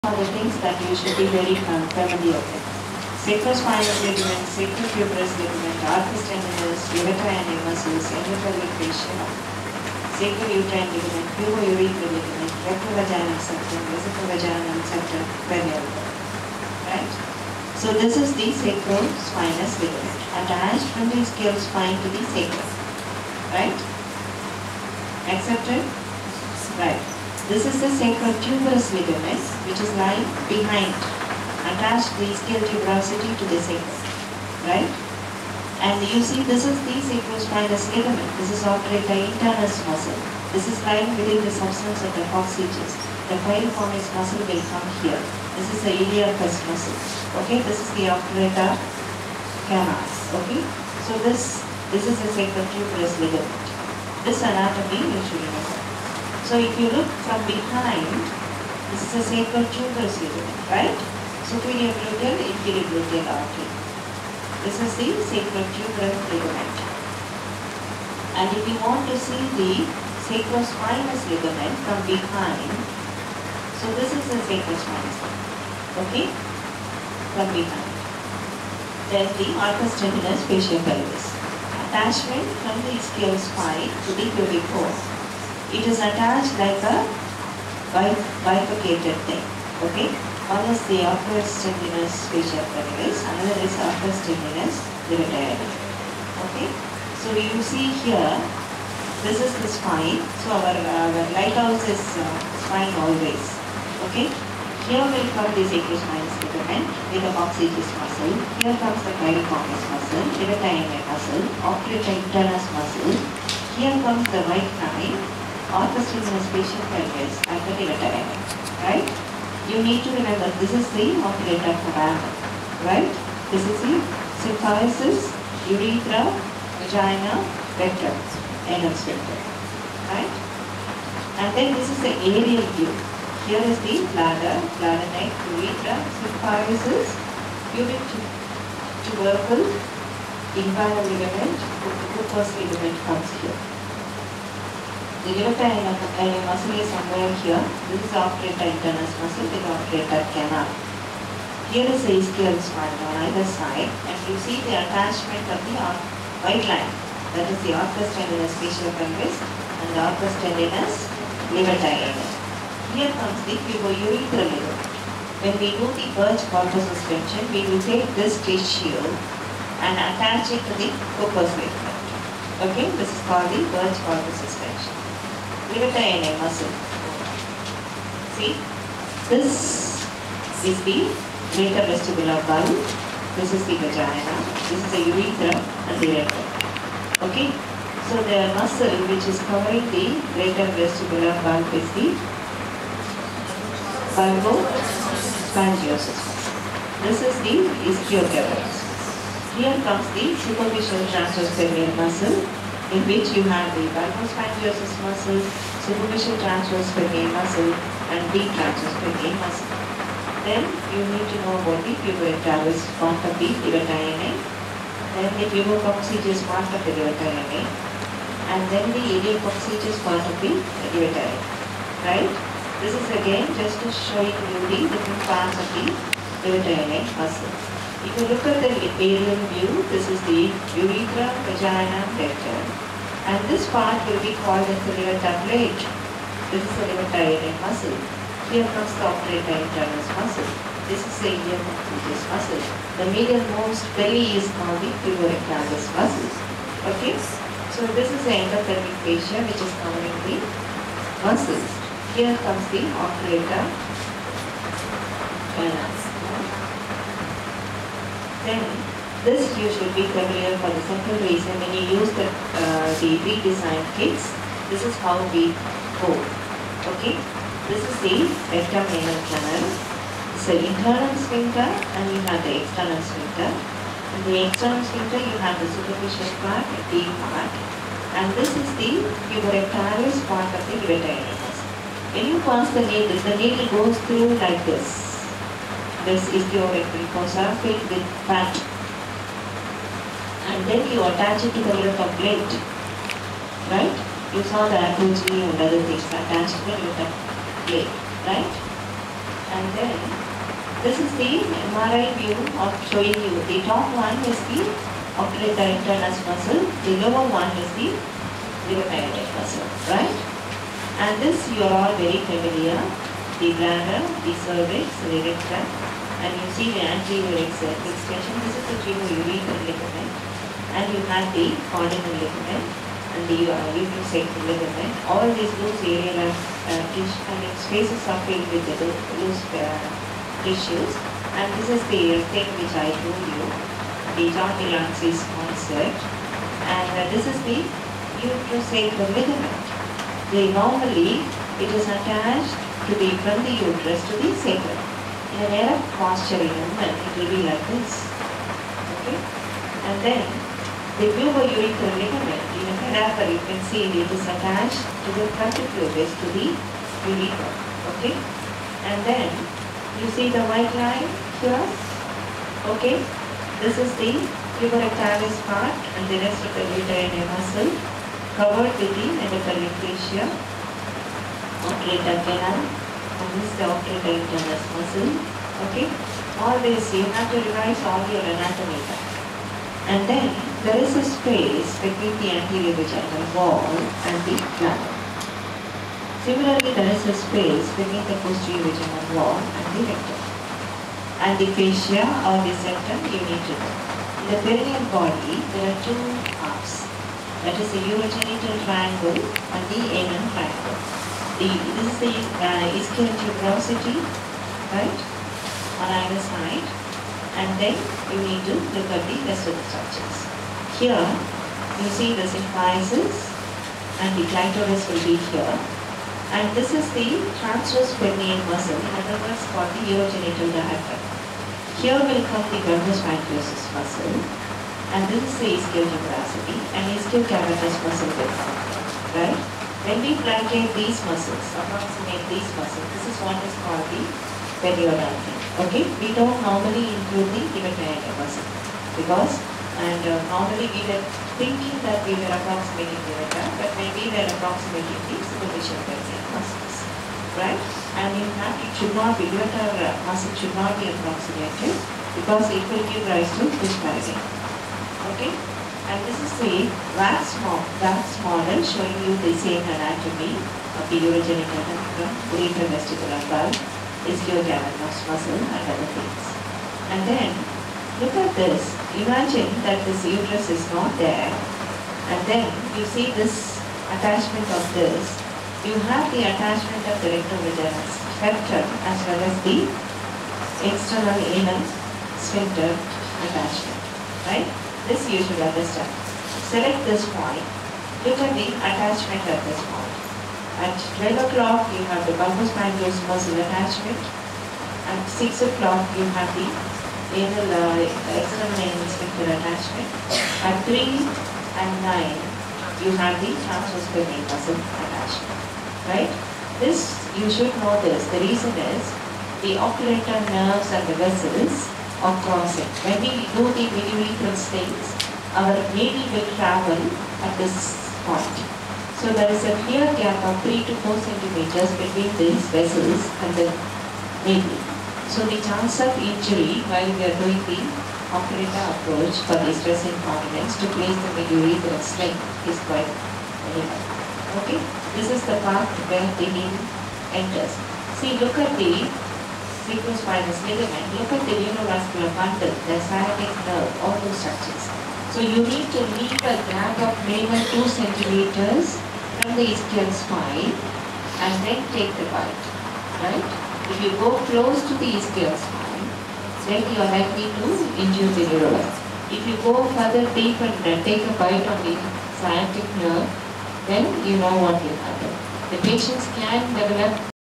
are the things that you should be very familiar with. Sacrospinal ligament, sacrotuberous ligament, arcus tendinous, uterine muscles, endopelvic fascia, sacrouterine ligament, pubourethral ligament, retrovaginal septum, vesicrovaginal septum, cranial. Right? So this is the sacrospinous ligament attached from the scale spine to the sacrum. Right? Accepted? Right. This is the sacrotuberous ligament which is lying behind, attached the ischial tuberosity to the sacrum. Right? And you see this is the sacrospinous ligament. This is operator internus muscle. This is lying within the substance of the coccygeus. The piriformis muscle will come here. This is the iliacus muscle. Okay, this is the operator canals. Okay, so this is the sacrotuberous ligament. This anatomy you should remember. So if you look from behind, this is a sacrotuberous ligament, right? Superior gluteal, inferior gluteal artery. This is the sacrotuberous ligament. And if you want to see the sacrospinous ligament from behind, so this is the sacrospinous ligament, okay? From behind. Then the arcus tendinous fascia pelvis. Attachment from the ischial spine to the pubic bone. It is attached like a bifurcated thing, okay? One is the arcus tendinous fascia pelvis, another is arcus tendinous dilated. Okay? So you see here, this is the spine. So our lighthouse is spine always. Okay? Here will come the sacrospinous ligament with the coccygeus muscle. Here comes the piriformis muscle, dilated muscle, operator internus muscle. Here comes the right thigh, arcus tendinous fascia pelvis at the dilated. Right? You need to remember this is the operator foramen. Right? This is the symphysis, urethra, vagina, rectum, anal sphincter. Right? And then this is the aerial view. Here is the bladder, bladder neck, urethra, symphysis, pubic tubercle, inguinal ligament, Cooper's ligament comes here. The uterine muscle is somewhere here. This is the operator internus muscle with the operator canal. Here is the ischial spine on either side, and you see the attachment of the white line. That is the arcus tendinous fascia pelvis and the arcus tendinous levator. Here comes the pubourethral ligament. When we do the Birch Corpus suspension, we will take this tissue and attach it to the Cooper's ligament. Okay, this is called the Birch Corpus suspension. Levator muscle. See, this is the greater vestibular bulb. This is the vagina. This is the urethra and the rectum. Okay, so the muscle which is covering the greater vestibular bulb is the bulbospongiosus. This is the ischiotubers. Here comes the superficial transverse peroneal muscle, in which you have the bulbospongiosus muscle, superficial transverse peroneal muscle, and deep transverse peroneal muscle. Then you need to know about the puborectalis part of the levator, then the pubococcygeus part of the levator, and then the iliacoccygeus part of the levator. Right? This is again just to show you the different parts of the levator muscle. If you look at the aerial view, this is the urethra, vagina, rectum, and this part will be called as the levator plate. This is the levator muscle. Here comes the operator internus muscle. This is the iliacoccygeus muscle. The medialmost belly is called the puborectalis muscle. Okay? So this is the endopelvic fascia which is covering the muscles. Here comes the operator canal. Then this you should be familiar for the simple reason when you use the redesigned kits, this is how we go. Okay? This is the rectum anal canal. It's the internal sphincter and you have the external sphincter. In the external sphincter you have the superficial part, the deep part, and this is the puborectalis part of the levator. When you pass the needle goes through like this. This is your rectal fossa filled with fat. And then you attach it to the levator plate. Right? You saw the apogee and other things attached to the levator plate. Right? And then this is the MRI view of showing you. The top one is the oculata internas muscle, the lower one is the levator muscle, right? And this you are all very familiar. The bladder, the cervix, the rectum, and you see the anterior extension. This is the timourethral ligament, and you have the caudinal ligament and the uterosacral ligament. All these loose areas spaces are filled with the loose tissues, and this is the thing which I told you, the John Delancey's concept, and this is the uterosacral ligament. Normally it is attached to from the uterus to the sacrum. In an erect posture in women, it will be like this. Okay? And then the pubourethral ligament, in a cadaver you can see it is attached to the frontal to the urethra. Okay? And then you see the white line here. Okay? This is the puborectalis part, and the rest of the uterine muscle covered with the endopelvic fascia, oculata canal, and this is the oculata internas muscle. Okay? All this you have to revise all your anatomy. And then there is a space between the anterior vaginal wall and the bladder. Similarly, there is a space between the posterior vaginal wall and the rectum. And the fascia or the septum you need to know. In the perineal body, there are two halves. That is the urogenital triangle and the anal triangle. This is the ischial tuberosity, right, on either side. And then you need to look at the rest of the structures. Here, you see the symphysis, and the clitoris will be here. And this is the transverse perineal muscle, in other words called the urogenital diaphragm. Here will come the bulbosphincterosus muscle, and this is the ischial tuberosity, and ischial cavernous muscle will come, right? When we flancate these muscles, approximate these muscles, this is what is called the periodontal. Okay? We don't normally include the levator muscle because, normally we were thinking that we were approximating levator, but maybe we are approximating the superficial perineal muscles, right? And in fact, it should not be, levator muscle should not be approximated because it will give rise to disparity. Okay? And this is the wax model showing you the same anatomy of the urogenital diaphragm, uretrovestibular valve, ischiocavernous muscle, and other things. And then look at this. Imagine that this uterus is not there, and then you see this attachment of this. You have the attachment of the rectovaginal sphincter as well as the external anal sphincter attachment, right? This you should understand. Select this point. Look at the attachment at this point. At 12 o'clock you have the bulbosphincterosus muscle attachment. At 6 o'clock you have the external anal sphincter attachment. At 3 and 9 you have the transverse perineal muscle attachment. Right? This you should know this. The reason is the oculata nerves and the vessels of crossing. When we do the mid-urethral stings, our needle will travel at this point. So there is a clear gap of 3 to 4 centimeters between these vessels and the needle. So the chance of injury while we are doing the oculata approach for the stress incontinence to place the mid-urethral sling is quite minimal. Okay? This is the part where the needle enters. See, look at the cerebrospinous ligament, look at the neurovascular bundle, the sciatic nerve, all those structures. So you need to leave a gap of minimum 2 centimeters from the ischial spine and then take the bite, right? If you go close to the ischial spine, then you are likely to injure the neuron. If you go further deep and take a bite on the sciatic nerve, then you know what will happen. The patients can develop